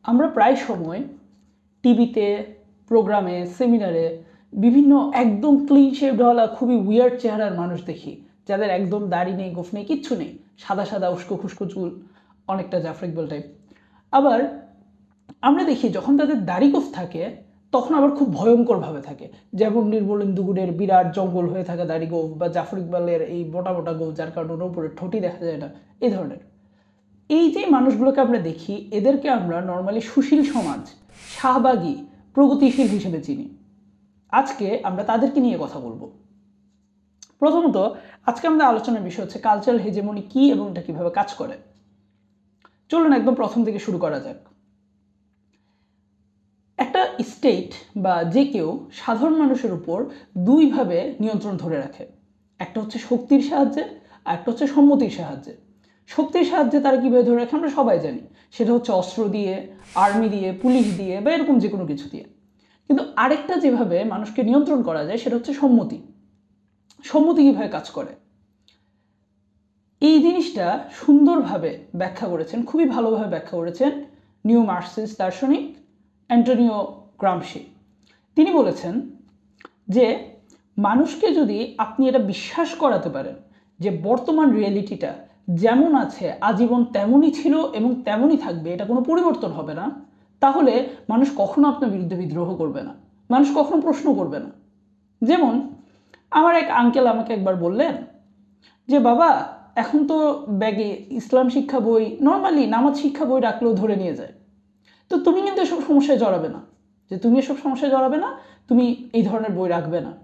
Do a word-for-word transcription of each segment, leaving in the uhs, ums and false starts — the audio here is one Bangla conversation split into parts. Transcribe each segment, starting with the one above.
আমরা প্রায় সময় টিভিতে, প্রোগ্রামে, সেমিনারে বিভিন্ন একদম ক্লিন শেভডওয়ালা খুবই উইয়ার্ড চেহারার মানুষ দেখি, যাদের একদম দাড়ি নেই, গোঁফ নেই, কিচ্ছু নেই, সাদা সাদা উস্কো খুস্কো চুল, অনেকটা জাফর ইকবাল টাইপ। আবার আমরা দেখি যখন তাদের দাড়ি গোঁফ থাকে তখন আবার খুব ভয়ঙ্করভাবে থাকে, যেমন নির্মলেন্দু গুণের বিরাট জঙ্গল হয়ে থাকা দাড়ি গোঁফ, বা জাফর ইকবালের এই মোটা মোটা গোঁফ যার কারণে ওর উপরে ঠোঁটি দেখা যায় না, এই ধরনের। এই যে মানুষগুলোকে আমরা দেখি, এদেরকে আমরা নর্মালি সুশীল সমাজ, শাহবাগী, প্রগতিশীল হিসেবে চিনি। আজকে আমরা তাদেরকে নিয়ে কথা বলবো। প্রথমত আজকে আমাদের আলোচনার বিষয় হচ্ছে কালচারাল হেজেমনি কি এবং এটা কিভাবে কাজ করে। চলুন একদম প্রথম থেকে শুরু করা যাক। একটা স্টেট বা যে কেউ সাধারণ মানুষের উপর দুইভাবে নিয়ন্ত্রণ ধরে রাখে, একটা হচ্ছে শক্তির সাহায্যে আর একটা হচ্ছে সম্মতির সাহায্যে। শক্তির সাহায্যে তারা কীভাবে ধরে রাখে আমরা সবাই জানি, সেটা হচ্ছে অস্ত্র দিয়ে, আর্মি দিয়ে, পুলিশ দিয়ে, বা এরকম যে কোনো কিছু দিয়ে। কিন্তু আরেকটা যেভাবে মানুষকে নিয়ন্ত্রণ করা যায় সেটা হচ্ছে সম্মতি। সম্মতি কীভাবে কাজ করে এই জিনিসটা সুন্দরভাবে ব্যাখ্যা করেছেন, খুবই ভালোভাবে ব্যাখ্যা করেছেন নিউ মার্কসিস্ট দার্শনিক অ্যান্টোনিও গ্রামশি। তিনি বলেছেন যে মানুষকে যদি আপনি এটা বিশ্বাস করাতে পারেন যে বর্তমান রিয়েলিটিটা যেমন আছে আজীবন তেমনই ছিল এবং তেমনই থাকবে, এটা কোনো পরিবর্তন হবে না, তাহলে মানুষ কখনো আপনার বিরুদ্ধে বিদ্রোহ করবে না, মানুষ কখনো প্রশ্ন করবে না। যেমন আমার এক আঙ্কেল আমাকে একবার বললেন যে বাবা, এখন তো ব্যাগে ইসলাম শিক্ষা বই, নর্মালি নামাজ শিক্ষা বই রাখলেও ধরে নিয়ে যায়, তো তুমি কিন্তু এসব সমস্যায় জড়াবে না, যে তুমি এসব সমস্যায় জড়াবে না, তুমি এই ধরনের বই রাখবে না।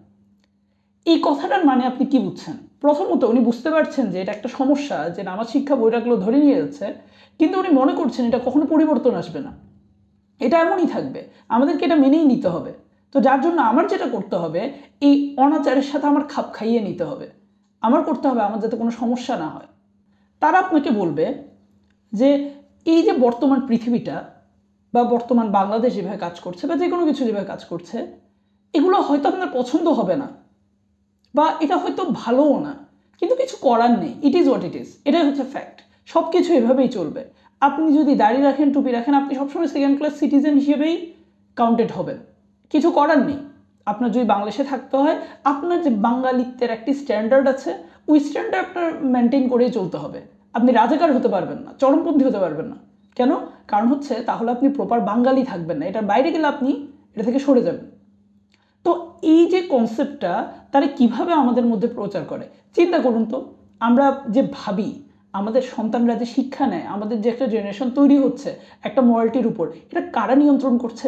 এই কথাটার মানে আপনি কি বুঝছেন? প্রথমত উনি বুঝতে পারছেন যে এটা একটা সমস্যা, যে নামাজ শিক্ষা বই রাখলেও ধরে নিয়ে যাচ্ছে, কিন্তু উনি মনে করছেন এটা কখনো পরিবর্তন আসবে না, এটা এমনই থাকবে, আমাদেরকে এটা মেনেই নিতে হবে। তো যার জন্য আমার যেটা করতে হবে, এই অনাচারের সাথে আমার খাপ খাইয়ে নিতে হবে, আমার করতে হবে আমার যাতে কোনো সমস্যা না হয়। তারা আপনাকে বলবে যে এই যে বর্তমান পৃথিবীটা বা বর্তমান বাংলাদেশ যেভাবে কাজ করছে, বা যে কোনো কিছু যেভাবে কাজ করছে, এগুলো হয়তো আপনার পছন্দ হবে না, বা এটা হয়তো ভালোও না, কিন্তু কিছু করার নেই, it is what it is, এটাই হচ্ছে ফ্যাক্ট। সব কিছু এভাবেই চলবে। আপনি যদি দাড়ি রাখেন, টুপি রাখেন, আপনি সবসময় সেকেন্ড ক্লাস সিটিজেন হিসেবেই কাউন্টেড হবেন, কিছু করার নেই। আপনার যদি বাংলাদেশে থাকতে হয়, আপনার যে বাঙালিত্বের একটি স্ট্যান্ডার্ড আছে, ওই স্ট্যান্ডার্ড আপনার মেনটেন করেই চলতে হবে। আপনি রাজাকার হতে পারবেন না, চরমপন্থী হতে পারবেন না। কেন? কারণ হচ্ছে তাহলে আপনি প্রপার বাঙালি থাকবেন না, এটার বাইরে গেলে আপনি এটা থেকে সরে যাবেন। তো এই যে কনসেপ্টটা তারা কিভাবে আমাদের মধ্যে প্রচার করে, চিন্তা করুন তো। আমরা যে ভাবি আমাদের সন্তানরা যে শিক্ষা নেয়, আমাদের যে একটা জেনারেশন তৈরি হচ্ছে একটা মরালিটির উপর, এটা কারা নিয়ন্ত্রণ করছে?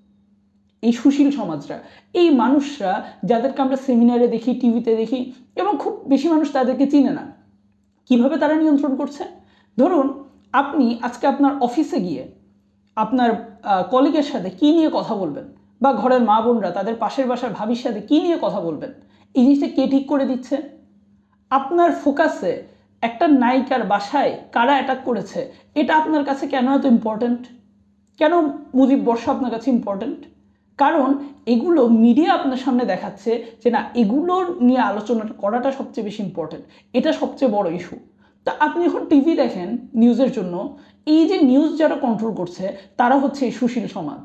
এই সুশীল সমাজরা, এই মানুষরা যাদেরকে আমরা সেমিনারে দেখি, টিভিতে দেখি, এবং খুব বেশি মানুষ তাদেরকে চিনে না। কিভাবে তারা নিয়ন্ত্রণ করছে? ধরুন আপনি আজকে আপনার অফিসে গিয়ে আপনার কলিগের সাথে কী নিয়ে কথা বলবেন, বা ঘরের মা বোনরা তাদের পাশের বাসার ভাবির সাথে কী নিয়ে কথা বলবেন, এই জিনিসটা কে ঠিক করে দিচ্ছে? আপনার ফোকাসে একটা নায়িকার বাসায় কারা অ্যাটাক করেছে, এটা আপনার কাছে কেন এত ইম্পর্ট্যান্ট? কেন মুজিব বর্ষ আপনার কাছে ইম্পর্ট্যান্ট? কারণ এগুলো মিডিয়া আপনার সামনে দেখাচ্ছে যে না, এগুলোর নিয়ে আলোচনা করাটা সবচেয়ে বেশি ইম্পর্ট্যান্ট, এটা সবচেয়ে বড় ইস্যু। তা আপনি যখন টিভি দেখেন নিউজের জন্য, এই যে নিউজ যারা কন্ট্রোল করছে তারা হচ্ছে এই সুশীল সমাজ।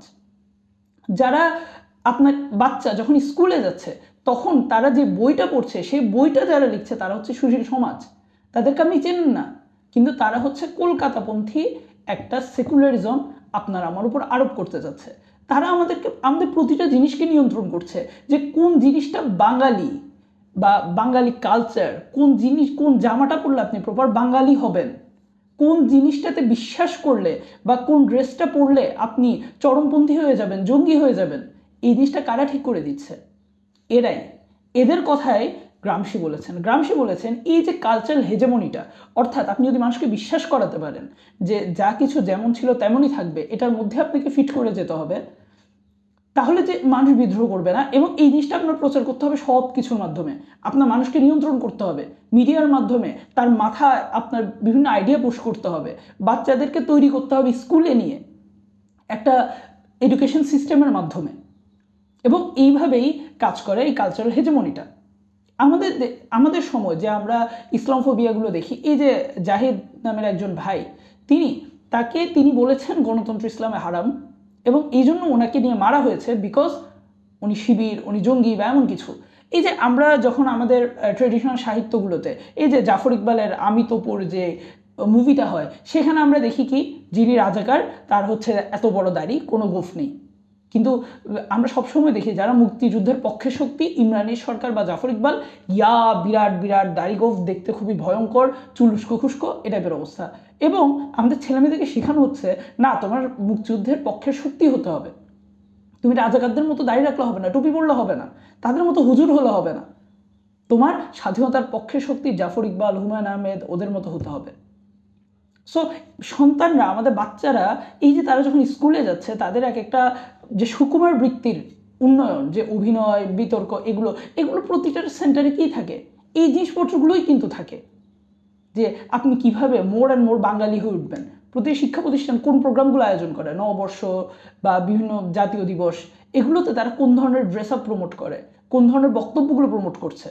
যারা আপনার বাচ্চা যখন স্কুলে যাচ্ছে তখন তারা যে বইটা পড়ছে, সেই বইটা যারা লিখছে তারা হচ্ছে সুশীল সমাজ। তাদেরকে আপনি চেনেন না, কিন্তু তারা হচ্ছে কলকাতাপন্থী একটা সেকুলারিজম আপনার আমার উপর আরোপ করতে যাচ্ছে। তারা আমাদেরকে, আমাদের প্রতিটা জিনিসকে নিয়ন্ত্রণ করছে, যে কোন জিনিসটা বাঙালি বা বাঙালি কালচার, কোন জিনিস, কোন জামাটা পরলে আপনি প্রপার বাঙালি হবেন, কোন জিনিসটাতে বিশ্বাস করলে বা কোন ড্রেসটা পরলে আপনি চরমপন্থী হয়ে যাবেন, জঙ্গি হয়ে যাবেন, এই জিনিসটা কারা ঠিক করে দিচ্ছে? এরাই। এদের কথাই গ্রামশি বলেছেন। গ্রামশি বলেছেন এই যে কালচারাল হেজেমনিটা, অর্থাৎ আপনি যদি মানুষকে বিশ্বাস করাতে পারেন যে যা কিছু যেমন ছিল তেমনই থাকবে, এটার মধ্যে আপনাকে ফিট করে যেতে হবে, তাহলে যে মানুষ বিদ্রোহ করবে না। এবং এই জিনিসটা আপনার প্রচার করতে হবে সব কিছুর মাধ্যমে। আপনার মানুষকে নিয়ন্ত্রণ করতে হবে মিডিয়ার মাধ্যমে, তার মাথায় আপনার বিভিন্ন আইডিয়া পুশ করতে হবে, বাচ্চাদেরকে তৈরি করতে হবে স্কুলে নিয়ে একটা এডুকেশন সিস্টেমের মাধ্যমে। এবং এইভাবেই কাজ করে এই কালচারাল হেজেমনিটা। আমাদের আমাদের সময় যে আমরা ইসলামফোবিয়াগুলো দেখি, এই যে জাহিদ নামের একজন ভাই, তিনি তাকে তিনি বলেছেন গণতন্ত্র ইসলামে হারাম, এবং এই জন্য ওনাকে নিয়ে মারা হয়েছে বিকজ উনি শিবির, উনি জঙ্গি বা এমন কিছু। এই যে আমরা যখন আমাদের ট্রেডিশনাল সাহিত্যগুলোতে এই যে জাফর ইকবালের আমি তোপুর যে মুভিটা হয়, সেখানে আমরা দেখি কি, যিনি রাজাকার তার হচ্ছে এত বড় দাড়ি, কোনো গোফ নেই। কিন্তু আমরা সবসময় দেখি যারা মুক্তিযুদ্ধের পক্ষে শক্তি, ইমরানি সরকার বা জাফর ইকবাল, ইয়া বিরাট বিরাট দাড়ি গোফ, দেখতে খুবই ভয়ঙ্কর, চুল উস্কো খুস্কো, এ টাইপের অবস্থা। এবং আমাদের ছেলেমেয়েদেরকে শেখানো হচ্ছে না, তোমার মুক্তিযুদ্ধের পক্ষের শক্তি হতে হবে, তুমি রাজাকারদের মতো দাড়ি রাখলে হবে না, টুপি পরলে হবে না, তাদের মতো হুজুর হলে হবে না, তোমার স্বাধীনতার পক্ষের শক্তি জাফর ইকবাল, হুমায়ুন আহমেদ, ওদের মতো হতে হবে। সো সন্তানরা, আমাদের বাচ্চারা, এই যে তারা যখন স্কুলে যাচ্ছে, তাদের এক একটা যে সুকুমার বৃত্তির উন্নয়ন, যে অভিনয়, বিতর্ক, এগুলো এগুলো প্রতিটার সেন্টারে কী থাকে, এই জিনিসপত্রগুলোই কিন্তু থাকে। যে আপনি কিভাবে মোর অ্যান্ড মোর বাঙালি হয়ে উঠবেন। প্রতি শিক্ষা প্রতিষ্ঠান কোন প্রোগ্রামগুলো আয়োজন করে, নববর্ষ বা বিভিন্ন জাতীয় দিবস, এগুলোতে তারা কোন ধরনের ড্রেস আপ প্রমোট করে, কোন ধরনের বক্তব্যগুলো প্রমোট করছে,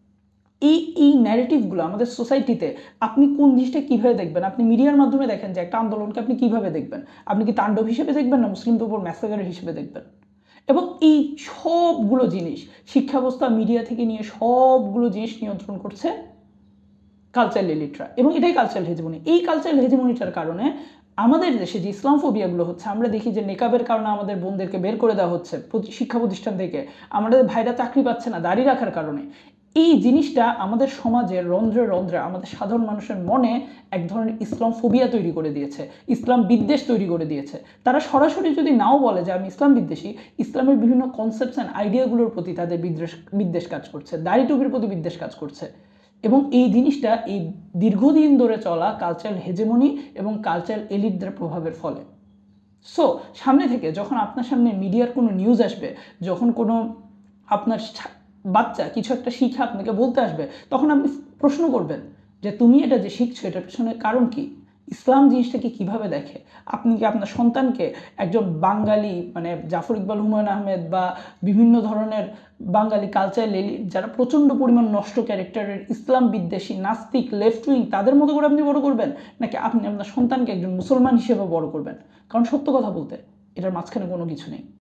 এই এই ন্যারেটিভগুলো আমাদের সোসাইটিতে আপনি কোন জিনিসটা কীভাবে দেখবেন। আপনি মিডিয়ার মাধ্যমে দেখেন যে একটা আন্দোলনকে আপনি কীভাবে দেখবেন, আপনি কি তাণ্ডব হিসেবে দেখবেন না মুসলিমদের উপর ম্যাসাকার হিসেবে দেখবেন। এবং এই সবগুলো জিনিস শিক্ষা ব্যবস্থা, মিডিয়া থেকে নিয়ে সবগুলো জিনিস নিয়ন্ত্রণ করছে কালচারাল এলিটরা, এবং এটাই কালচারাল হেজমনি। এই কালচারাল হেজমনিটার কারণে আমাদের দেশে যে ইসলাম ফোবিয়াগুলো হচ্ছে, আমরা দেখি যে নেকাবের কারণে আমাদের বোনদেরকে বের করে দেওয়া হচ্ছে শিক্ষা প্রতিষ্ঠান থেকে, আমাদের ভাইরা চাকরি পাচ্ছে না দাড়ি রাখার কারণে। এই জিনিসটা আমাদের সমাজের রন্ধ্রে রন্ধ্রে, আমাদের সাধারণ মানুষের মনে এক ধরনের ইসলাম ফোবিয়া তৈরি করে দিয়েছে, ইসলাম বিদ্বেষ তৈরি করে দিয়েছে। তারা সরাসরি যদি নাও বলে যে আমি ইসলাম বিদ্বেষী, ইসলামের বিভিন্ন কনসেপ্টস অ্যান্ড আইডিয়াগুলোর প্রতি তাদের বিদ্বেষ বিদ্বেষ কাজ করছে, দাড়ি টুপির প্রতি বিদ্বেষ কাজ করছে। এবং এই জিনিসটা এই দীর্ঘদিন ধরে চলা কালচারাল হেজেমনি এবং কালচারাল এলিটদের প্রভাবের ফলে। সো সামনে থেকে যখন আপনার সামনে মিডিয়ার কোনো নিউজ আসবে, যখন কোনো আপনার বাচ্চা কিছু একটা শিখে আপনাকে বলতে আসবে, তখন আপনি প্রশ্ন করবেন যে তুমি এটা যে শিখছো এটার পেছনে কারণ কি, ইসলাম জিনিসটাকে কিভাবে দেখে। আপনি কি আপনার সন্তানকে একজন বাঙালি, মানে জাফর ইকবাল, হুমায়ুন আহমেদ বা বিভিন্ন ধরনের বাঙালি কালচারাল এলিট যারা প্রচণ্ড পরিমাণ নষ্ট ক্যারেক্টারের ইসলাম বিদ্বেষী, নাস্তিক, লেফট উইং, তাদের মতো করে আপনি বড় করবেন, নাকি আপনি আপনার সন্তানকে একজন মুসলমান হিসেবে বড় করবেন? কারণ সত্য কথা বলতে এটার মাঝখানে কোনো কিছু নেই।